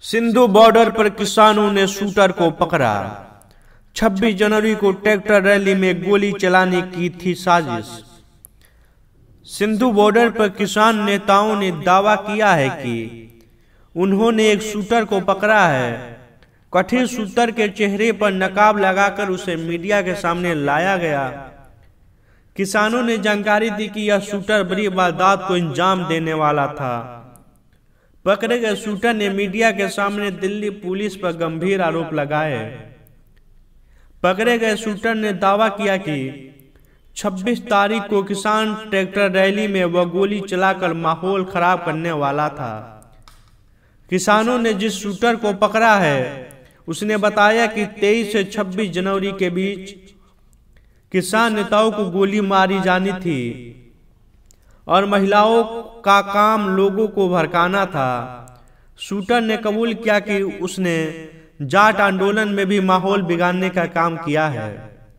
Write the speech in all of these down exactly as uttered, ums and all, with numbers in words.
Sindhu border पर किसानों ने शूटर को पकड़ा। छब्बीस जनवरी को ट्रैक्टर रैली में गोली चलाने की थी साजिश। सिंधु बॉर्डर पर किसान नेताओं ने दावा किया है कि उन्होंने एक शूटर को पकड़ा है। कथित शूटर के चेहरे पर नकाब लगाकर उसे मीडिया के सामने लाया गया। किसानों ने जानकारी दी कि यह शूटर बड़ी वारदात को अंजाम देने वाला था। पकड़े गए शूटर ने मीडिया के सामने दिल्ली पुलिस पर गंभीर आरोप लगाए। पकड़े गए शूटर ने दावा किया कि छब्बीस तारीख को किसान ट्रैक्टर रैली में वह गोली चलाकर माहौल खराब करने वाला था। किसानों ने जिस शूटर को पकड़ा है उसने बताया कि तेईस से छब्बीस जनवरी के बीच किसान नेताओं को गोली मारी जानी थी और महिलाओं का काम लोगों को भड़काना था। शूटर ने कबूल किया कि उसने जाट आंदोलन में भी माहौल बिगाड़ने का काम किया है।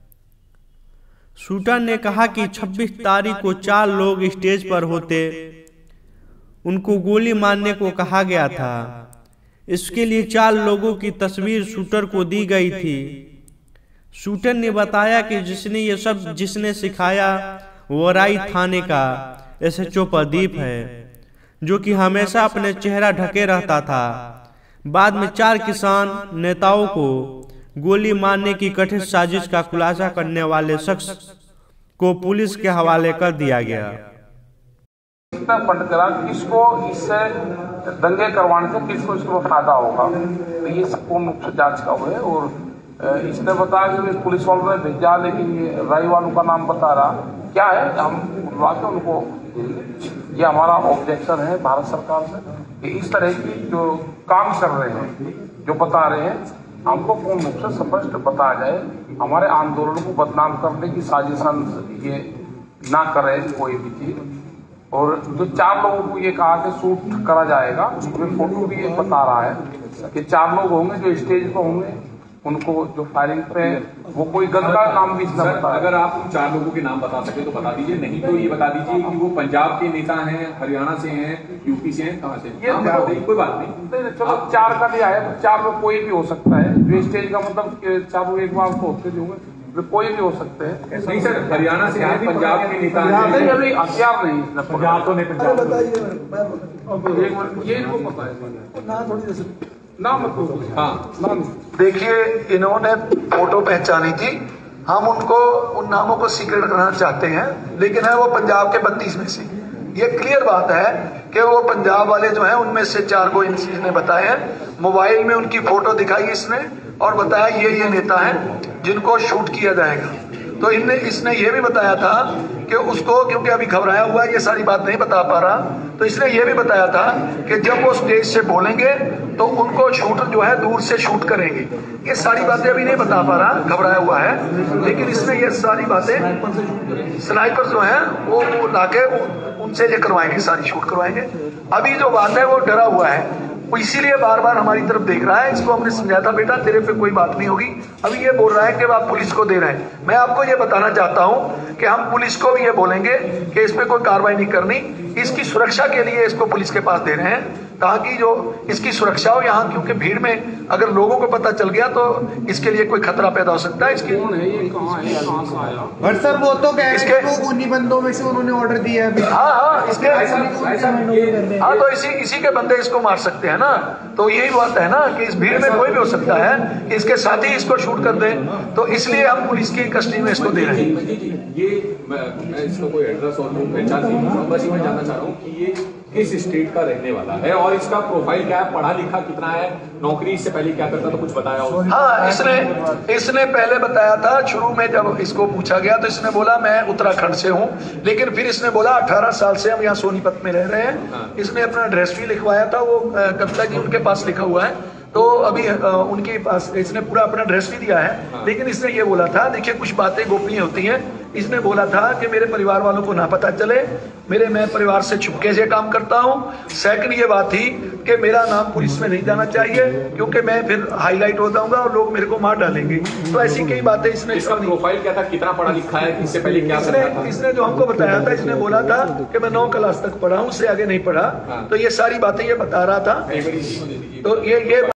शूटर ने कहा कि छब्बीस तारीख को चार लोग स्टेज पर होते, उनको गोली मारने को कहा गया था। इसके लिए चार लोगों की तस्वीर शूटर को दी गई थी। शूटर ने बताया कि जिसने ये सब जिसने सिखाया वो राई थाने का एस एच ओ प्रदीप है, जो कि हमेशा अपने चेहरा ढके रहता था। बाद में चार किसान नेताओं को गोली मारने की कथित साजिश का खुलासा करने वाले शख्स को पुलिस के हवाले कर दिया गया। फंड करा किसको इससे दंगे करवाने से किसको इसको फायदा होगा, तो ये पूर्ण रूप से जांच का हुआ है। और इसने बताया कि पुलिस वालों ने भेजा, लेकिन ये राई वालों का नाम बता रहा क्या है, हम बुलवा के उनको, ये हमारा ऑब्जेक्शन है भारत सरकार से कि इस तरह की जो काम कर रहे हैं, जो बता रहे हैं, हमको पूर्ण रूप से स्पष्ट बताया जाए। हमारे आंदोलन को बदनाम करने की साजिशन ये ना करें कोई भी चीज। और जो चार लोगों को ये कहा कि शूट करा जाएगा, उसमें फोटो भी ये बता रहा है कि चार लोग होंगे जो स्टेज पर होंगे, उनको जो फायरिंग पे वो कोई गन का नाम भी इसने बताया। अगर आप उन चार लोगों के नाम बता सके तो बता दीजिए, नहीं तो ये बता दीजिए कि वो पंजाब के नेता हैं, हरियाणा से हैं, यूपी से हैं, कहाँ से? ये कोई बात नहीं, चलो चार का दिया है, चार में कोई भी हो सकता है। जो स्टेज का मतलब चारों एक बार तो होते होंगे, कोई भी हो सकते हैं। नहीं सर, हरियाणा से हैं, पंजाब के नेता हैं, अभी हथियार नहीं, पंजाब तो नहीं, पंजाब ये इनको पता है ना, मतलब हाँ। देखिए, इन्होंने फोटो पहचानी थी, हम उनको उन नामों को सीक्रेट करना चाहते हैं, लेकिन है वो पंजाब के बत्तीस में से। ये क्लियर बात है कि वो पंजाब वाले जो हैं उनमें से चार को इसने बताए हैं। मोबाइल में उनकी फोटो दिखाई इसने और बताया ये ये नेता हैं जिनको शूट किया जाएगा। तो इनने इसने ये भी बताया था कि उसको, क्योंकि अभी घबराया हुआ है, ये सारी बात नहीं बता पा रहा, तो इसने ये भी बताया था कि जब वो स्टेज से बोलेंगे तो उनको शूट जो है दूर से शूट करेंगे। ये सारी बातें अभी नहीं बता पा रहा, घबराया हुआ है, लेकिन इसने ये सारी बातें स्नाइपर जो है वो लाके उनसे ये करवाएंगे, सारी शूट करवाएंगे। अभी जो बात है वो डरा हुआ है, इसीलिए बार बार हमारी तरफ देख रहा है। इसको हमने समझाया था, बेटा तेरे पे कोई बात नहीं होगी। अभी ये बोल रहा है कि आप पुलिस को दे रहे हैं। मैं आपको ये बताना चाहता हूं कि हम पुलिस को भी ये बोलेंगे कि इस पे कोई कार्रवाई नहीं करनी, इसकी सुरक्षा के लिए इसको पुलिस के पास दे रहे हैं, ताकि जो इसकी सुरक्षा हो यहाँ, क्योंकि भीड़ में अगर लोगों को पता चल गया तो इसके लिए कोई खतरा पैदा हो सकता है। इसके और सर वो तो कह रहे हैं कि उन्हीं बंदों में से उन्होंने ऑर्डर दिया है। हाँ हाँ, इसके हाँ, तो इसी इसी के बंदे इसको मार सकते हैं ना। तो यही बात है ना कि इस भीड़ में कोई भी हो सकता है, इसके साथ ही इसको शूट कर दे, तो इसलिए हम पुलिस की कस्टडी में इसको दे रहे हैं। ये मैं इसका कोई एड्रेस और पहचान नहीं, बस मैं जानना चाह रहा हूँ कि ये किस स्टेट का रहने वाला है और इसका प्रोफाइल क्या है, पढ़ा लिखा कितना है, नौकरी इससे पहले क्या करता था, कुछ बताया हो? हाँ, इसने इसने पहले बताया था, शुरू में जब इसको पूछा गया तो इसने बोला मैं उत्तराखंड से हूँ, लेकिन फिर इसने बोला अठारह साल से हम यहाँ सोनीपत में रह रहे हैं। हाँ। इसने अपना एड्रेस भी लिखवाया था, वो कविता जी उनके पास लिखा हुआ है, तो अभी उनके पास इसने पूरा अपना एड्रेस भी दिया है। हाँ। लेकिन इसने ये बोला था, देखिए कुछ बातें गोपनीय होती हैं, इसने बोला था कि मेरे परिवार वालों को ना पता चले, मेरे मैं परिवार से छुपके से काम करता हूं। सेकंड ये बात थी कि मेरा नाम पुलिस में नहीं जाना चाहिए क्योंकि मैं फिर हाईलाइट हो जाऊंगा और लोग मेरे को मार डालेंगे। तो ऐसी कई बातें इसने। इसका प्रोफाइल क्या था, कितना पढ़ा लिखा है, इससे पहले क्या इसने करता था? इसने जो हमको बताया था, इसने बोला था कि मैं नौ क्लास तक पढ़ा हूं, उससे आगे नहीं पढ़ा। तो ये सारी बातें ये बता रहा था। तो ये ये